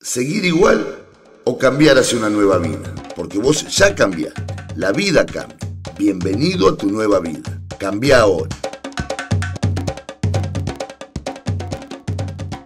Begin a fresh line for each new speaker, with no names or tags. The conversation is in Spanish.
seguir igual o cambiar hacia una nueva vida. Porque vos ya cambiaste. La vida cambia. Bienvenido a tu nueva vida. Cambia ahora.